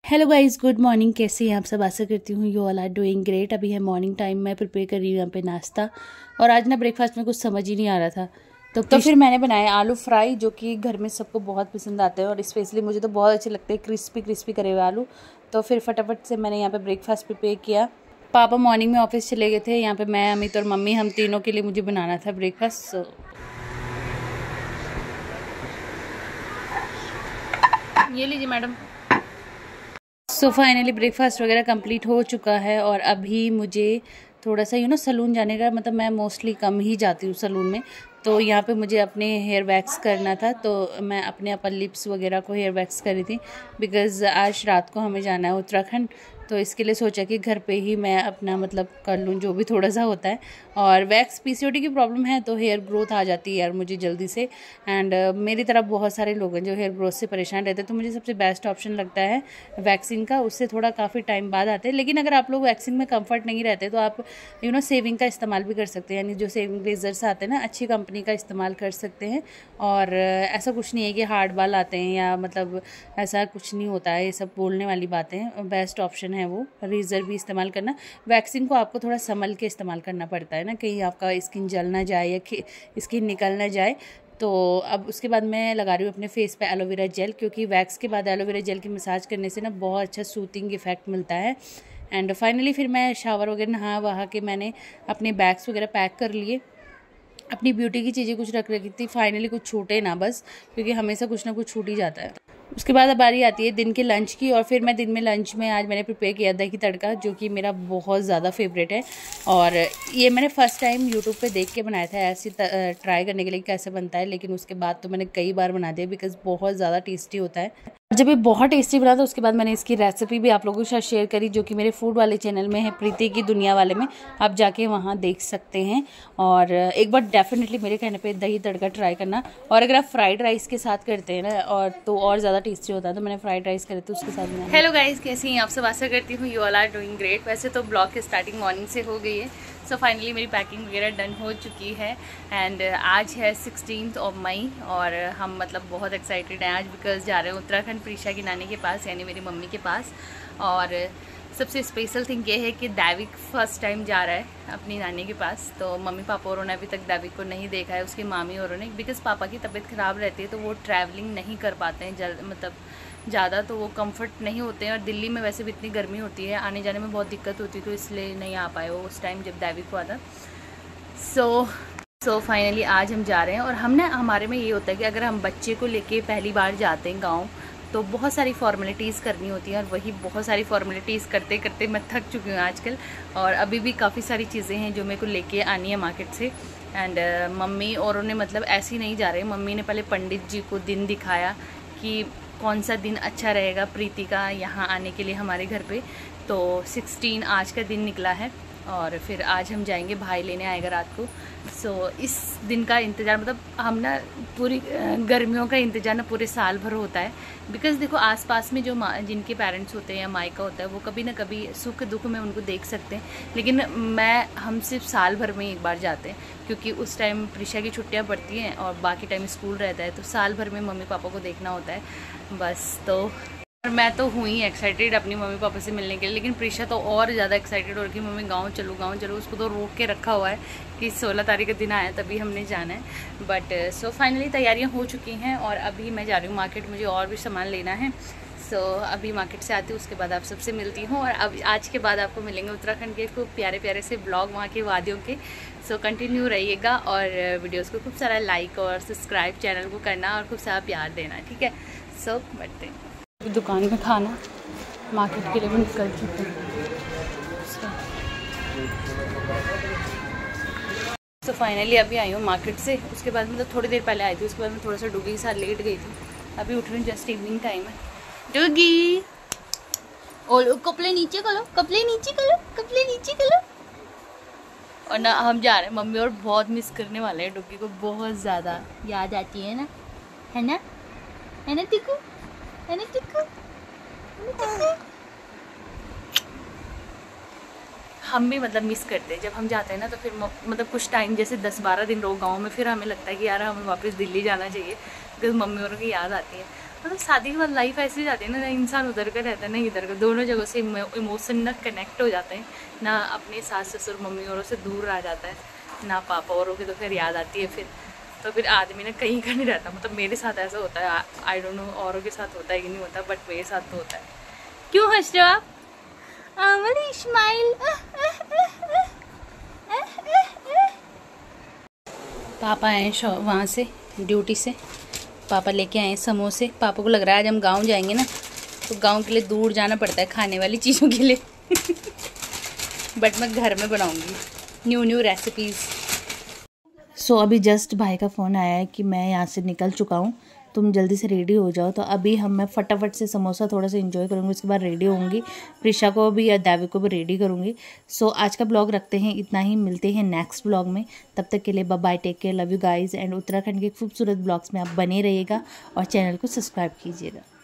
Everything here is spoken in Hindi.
Hello guys, good morning. कैसे हैं आप सब? आशा करती हूँ you all are doing great. अभी है मॉर्निंग टाइम। मैं प्रिपेयर कर रही हूँ यहाँ पे नाश्ता। और आज ना ब्रेकफास्ट में कुछ समझ ही नहीं आ रहा था, तो फिर मैंने बनाया आलू फ्राई, जो कि घर में सबको बहुत पसंद आते हैं और स्पेशली मुझे तो बहुत अच्छे लगते हैं, क्रिस्पी क्रिस्पी करे हुए आलू। तो फिर फटाफट से मैंने यहाँ पे ब्रेकफास्ट प्रिपेयर किया। पापा मॉर्निंग में ऑफिस चले गए थे। यहाँ पे मैं, अमित और मम्मी, हम तीनों के लिए मुझे बनाना था ब्रेकफास्ट। ये लीजिए मैडम। सो फाइनली ब्रेकफास्ट वगैरह कंप्लीट हो चुका है और अभी मुझे थोड़ा सा सलून जाने का, मतलब मैं मोस्टली कम ही जाती हूँ सलून में। तो यहाँ पे मुझे अपने हेयर वैक्स करना था, तो मैं अपने अपर लिप्स वगैरह को हेयर वैक्स करी थी, बिकॉज़ आज रात को हमें जाना है उत्तराखंड। तो इसके लिए सोचा कि घर पे ही मैं अपना मतलब कर लूँ जो भी थोड़ा सा होता है। और वैक्स पीसीओडी की प्रॉब्लम है तो हेयर ग्रोथ आ जाती है यार मुझे जल्दी से। एंड मेरी तरफ बहुत सारे लोग हैं जो हेयर ग्रोथ से परेशान रहते हैं, तो मुझे सबसे बेस्ट ऑप्शन लगता है वैक्सिंग का। उससे थोड़ा काफ़ी टाइम बाद आते हैं, लेकिन अगर आप लोग वैक्सिंग में कंफर्ट नहीं रहते तो आप सेविंग का इस्तेमाल भी कर सकते हैं, यानी जो सेविंग रेजर्स आते हैं ना, अच्छी कंपनी का इस्तेमाल कर सकते हैं। और ऐसा कुछ नहीं है कि हार्ड बाल आते हैं या मतलब ऐसा कुछ नहीं होता है, ये सब बोलने वाली बातें। बेस्ट ऑप्शन है वो रेज़र भी इस्तेमाल करना। वैक्सिंग को आपको थोड़ा संभल के इस्तेमाल करना पड़ता है ना, कहीं आपका स्किन जल ना जाए या स्किन निकल ना जाए। तो अब उसके बाद मैं लगा रही हूँ अपने फेस पे एलोवेरा जेल, क्योंकि वैक्स के बाद एलोवेरा जेल की मसाज करने से ना बहुत अच्छा सूथिंग इफेक्ट मिलता है। एंड फाइनली फिर मैं शावर वगैरह नहा वहा के मैंने अपने बैग्स वगैरह पैक कर लिए। अपनी ब्यूटी की चीज़ें कुछ रख रखी थी, फाइनली कुछ छूटे ना बस, क्योंकि हमेशा कुछ ना कुछ छूट ही जाता है। उसके बाद अब बारी आती है दिन के लंच की, और फिर मैं दिन में लंच में आज मैंने प्रिपेयर किया दही तड़का, जो कि मेरा बहुत ज़्यादा फेवरेट है। और ये मैंने फ़र्स्ट टाइम यूट्यूब पे देख के बनाया था, ऐसे ट्राई करने के लिए कैसे बनता है, लेकिन उसके बाद तो मैंने कई बार बना दिया, बिकॉज़ बहुत ज़्यादा टेस्टी होता है। जब ये बहुत टेस्टी बना था उसके बाद मैंने इसकी रेसिपी भी आप लोगों के साथ शेयर करी, जो कि मेरे फूड वाले चैनल में है, प्रीति की दुनिया वाले में, आप जाके वहाँ देख सकते हैं। और एक बार डेफिनेटली मेरे कहने पे दही तड़का ट्राई करना। और अगर आप फ्राइड राइस के साथ करते हैं ना और तो और ज़्यादा टेस्टी होता है, तो मैंने फ्राइड राइस करे थे उसके साथ में। हेलो गाइस, कैसी हैं आप सब? आशा करती हूँ you all are doing great. वैसे तो ब्लॉग की स्टार्टिंग मॉर्निंग से हो गई है। सो फाइनली मेरी पैकिंग वगैरह डन हो चुकी है। एंड आज है 16 मई और हम मतलब बहुत एक्साइटेड हैं आज, बिकॉज जा रहे हैं उत्तराखंड प्रीशा की नानी के पास, यानी मेरी मम्मी के पास। और सबसे स्पेशल थिंग ये है कि दैविक फर्स्ट टाइम जा रहा है अपनी नानी के पास। तो मम्मी पापा और ने अभी तक दैविक को नहीं देखा है, उसकी मामी और ने, बिकॉज पापा की तबीयत ख़राब रहती है तो वो ट्रैवलिंग नहीं कर पाते हैं मतलब ज़्यादा, तो वो कंफर्ट नहीं होते हैं। और दिल्ली में वैसे भी इतनी गर्मी होती है, आने जाने में बहुत दिक्कत होती है, तो इसलिए नहीं आ पाए वो उस टाइम जब दैविक हुआ था। सो फाइनली आज हम जा रहे हैं। और हमारे में ये होता है कि अगर हम बच्चे को लेके पहली बार जाते हैं गाँव, तो बहुत सारी फॉर्मेलिटीज़ करनी होती है, और वही बहुत सारी फॉर्मेलिटीज़ करते करते मैं थक चुकी हूँ आजकल। और अभी भी काफ़ी सारी चीज़ें हैं जो मेरे को लेके आनी है मार्केट से। एंड मम्मी और उन्हें मतलब ऐसे ही नहीं जा रहे, मम्मी ने पहले पंडित जी को दिन दिखाया कि कौन सा दिन अच्छा रहेगा प्रीति का यहाँ आने के लिए हमारे घर पे। तो 16 आज का दिन निकला है, और फिर आज हम जाएंगे, भाई लेने आएगा रात को। सो इस दिन का इंतज़ार, मतलब हम ना पूरी गर्मियों का इंतज़ार ना पूरे साल भर होता है। बिकॉज़ देखो आसपास में जो जिनके पेरेंट्स होते हैं या मायका होता है, वो कभी ना कभी सुख दुख में उनको देख सकते हैं, लेकिन हम सिर्फ साल भर में एक बार जाते हैं, क्योंकि उस टाइम प्रीशा की छुट्टियां पड़ती हैं और बाकी टाइम स्कूल रहता है, तो साल भर में मम्मी पापा को देखना होता है बस। तो मैं तो हुई एक्साइटेड अपनी मम्मी पापा से मिलने के लिए, लेकिन प्रीशा तो और ज़्यादा एक्साइटेड हो रही कि मम्मी गाँव चलो। उसको तो रोक के रखा हुआ है कि 16 तारीख का दिन आया तभी हमने जाना है। बट सो फाइनली तैयारियां हो चुकी हैं और अभी मैं जा रही हूँ मार्केट, मुझे और भी सामान लेना है। सो अभी मार्केट से आती हूँ, उसके बाद आप सबसे मिलती हूँ। और अब आज के बाद आपको मिलेंगे उत्तराखंड के खूब प्यारे प्यारे से ब्लॉग, वहाँ के वादियों के। सो कंटिन्यू रहिएगा और वीडियोज़ को खूब सारा लाइक और सब्सक्राइब चैनल को करना और खूब सारा प्यार देना, ठीक है? सो बढ़ते हैं। दुकान में खाना मार्केट के लिए भी निकल चुके हैं। तो फाइनली अभी आई हूँ मार्केट से, उसके बाद मतलब थोड़ी देर पहले आई थी, उसके बाद मैं थोड़ा सा डुगी के साथ लेट गई थी। अभी उठ रही हूँ, जस्ट इवनिंग टाइम है। डुगी और कपड़े नीचे करो, कपड़े नीचे करो, कपड़े नीचे करो। और ना हम जा रहे हैं, मम्मी और बहुत मिस करने वाले हैं डुगी को, बहुत ज़्यादा याद आती है ना, है ना, है ना टिकू, है ना टिकू, हम भी मतलब मिस करते हैं जब हम जाते हैं ना, तो फिर मतलब कुछ टाइम जैसे 10-12 दिन रहो गाँव में, फिर हमें लगता है कि यार हमें वापस दिल्ली जाना चाहिए, बिकॉज मम्मी और की याद आती है। मतलब शादी के बाद लाइफ ऐसी जाती है ना इंसान उधर का रहता है ना इधर का, दोनों जगह से इमोशन ना कनेक्ट हो जाते हैं ना, अपने सास ससुर मम्मी औरों से दूर रह जाता है ना, पापा औरों की तो फिर याद आती है फिर, तो फिर आदमी ना कहीं का नहीं रहता। मतलब मेरे साथ ऐसा होता है, आई डोंट नो औरों के साथ होता है कि नहीं होता, बट मेरे साथ तो होता है। क्यों हंस रहे हो आप? स्माइल। पापा आए वहाँ से ड्यूटी से, पापा लेके आए समोसे। पापा को लग रहा है आज हम गांव जाएंगे ना, तो गांव के लिए दूर जाना पड़ता है खाने वाली चीज़ों के लिए बट मैं घर में बनाऊंगी न्यू रेसिपीज़। सो अभी जस्ट भाई का फ़ोन आया है कि मैं यहाँ से निकल चुका हूँ, तुम जल्दी से रेडी हो जाओ। तो अभी मैं फटाफट से समोसा थोड़ा सा एंजॉय करूँगी, उसके बाद रेडी होंगी, प्रिशा को भी या दावी को भी रेडी करूँगी। सो आज का ब्लॉग रखते हैं इतना ही, मिलते हैं नेक्स्ट ब्लॉग में। तब तक के लिए bye bye, take care, love you guys. And Uttarakhand के खूबसूरत ब्लॉग्स में आप बने रहिएगा और चैनल को सब्सक्राइब कीजिएगा।